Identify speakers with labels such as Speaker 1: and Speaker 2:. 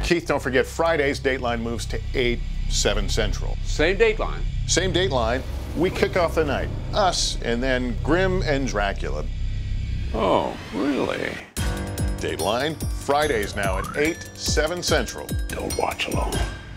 Speaker 1: Keith, don't forget, Fridays, Dateline moves to 8, 7 Central.
Speaker 2: Same Dateline.
Speaker 1: Same Dateline. We kick off the night. Us, and then Grimm and Dracula.
Speaker 2: Oh, really?
Speaker 1: Dateline, Fridays now at 8, 7 Central.
Speaker 2: Don't watch alone.